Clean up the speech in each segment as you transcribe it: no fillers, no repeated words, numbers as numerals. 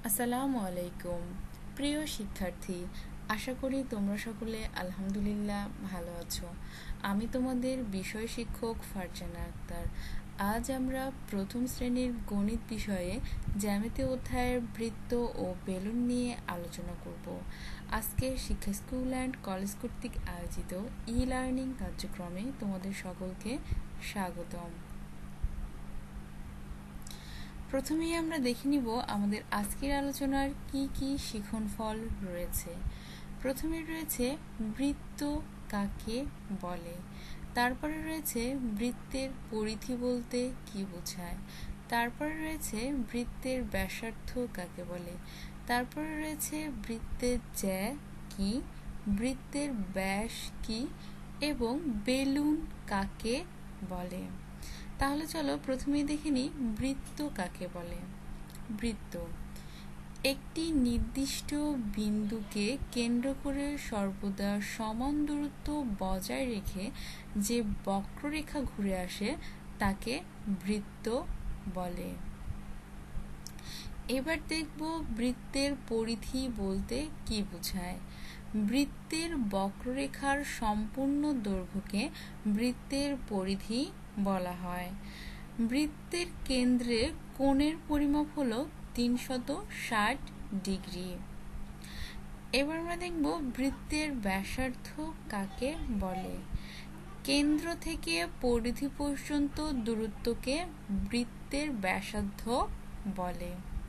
আসসালামু আলাইকুম। প্রিয় শিক্ষার্থী, আশা করি তোমরা সকলে আলহামদুলিল্লাহ ভালো আছো। আমি তোমাদের বিষয় শিক্ষক ফারজানা আক্তার। আজ আমরা প্রথম শ্রেণীর গণিত বিষয়ে জ্যামিতি অধ্যায়ের বৃত্ত ও বেলুন নিয়ে আলোচনা করব। আজকে শিক্ষা স্কুল অ্যান্ড কলেজ কর্তৃক আয়োজিত ই-লার্নিং কার্যক্রমে তোমাদের সকলকে স্বাগতম। প্রথমেই আমরা দেখে নিব আমাদের আজকের আলোচনার কি কি শিক্ষণফল রয়েছে। প্রথমে রয়েছে বৃত্ত কাকে বলে, তারপরে রয়েছে বৃত্তের পরিধি বলতে কি বোঝায়, তারপরে রয়েছে বৃত্তের ব্যাসার্ধ কাকে বলে, তারপরে রয়েছে বৃত্তের জ্যা কি, বৃত্তের ব্যাস কি এবং বেলুন কাকে বলে। তাহলে চলো প্রথমেই দেখে নিই বৃত্ত কাকে বলে। বৃত্ত একটি নির্দিষ্ট বিন্দুকে কেন্দ্র করে সর্বদা সমান দূরত্ব বজায় রেখে যে বক্ররেখা ঘুরে আসে তাকে বৃত্ত বলে। এবার দেখব বৃত্তের পরিধি বলতে কি বোঝায়। বৃত্তের বক্ররেখার সম্পূর্ণ দৈর্ঘ্যকে বৃত্তের পরিধি বলা হয়। বৃত্তের কেন্দ্রে কোণের পরিমাপ হলো 360 ডিগ্রি। এবার আমরা দেখব বৃত্তের ব্যাসার্ধ কাকে বলে। কেন্দ্র থেকে পরিধি পর্যন্ত দূরত্বকে বৃত্তের ব্যাসার্ধ বলে।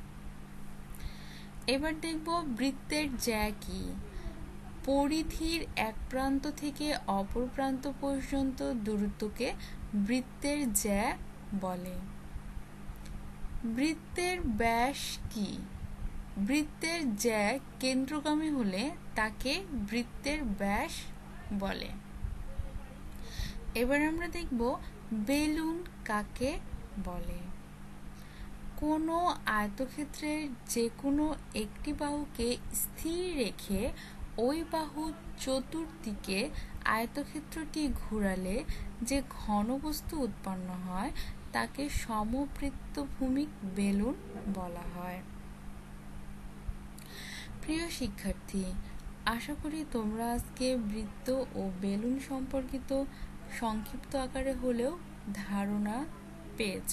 এবার দেখব বৃত্তের জ্যা কি। পরিধির এক প্রান্ত থেকে অপর প্রান্ত পর্যন্ত দূরত্বকে বৃত্তের জ্যা বলে। বৃত্তের ব্যাস কি। বৃত্তের জ্যা কেন্দ্রগামী হলে তাকে বৃত্তের ব্যাস বলে। এবার আমরা দেখব বেলুন কাকে বলে। কোনো আয়তক্ষেত্রের যে কোনো একটি বাহুকে স্থির রেখে ওই বাহুর চতুর্দিকে আয়তক্ষেত্রটি ঘোরালে যে ঘনবস্তু উৎপন্ন হয় তাকে সমবৃত্তভূমিক বেলুন বলা হয়। প্রিয় শিক্ষার্থী, আশা করি তোমরা আজকে বৃত্ত ও বেলুন সম্পর্কিত সংক্ষিপ্ত আকারে হলেও ধারণা পেয়েছ।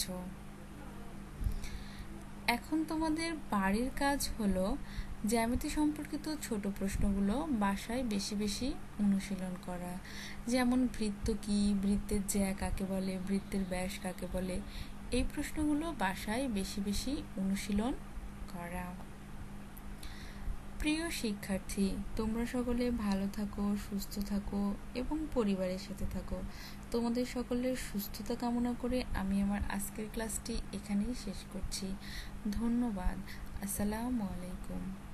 এখন তোমাদের বাড়ির কাজ হলো জ্যামিতি সম্পর্কিত ছোট প্রশ্নগুলো বাসায় বেশি বেশি অনুশীলন করা। যেমন বৃত্ত কি, বৃত্তের জ্যা কাকে বলে, বৃত্তের ব্যাস কাকে বলে, এই প্রশ্নগুলো বাসায় বেশি বেশি অনুশীলন করা। প্রিয় শিক্ষার্থী, তোমরা সকলে ভালো থাকো, সুস্থ থাকো এবং পরিবারের সাথে থাকো। তোমাদের সকলের সুস্থতা কামনা করে আমি আমার আজকের ক্লাসটি এখানেই শেষ করছি। ধন্যবাদ। আসসালামু আলাইকুম।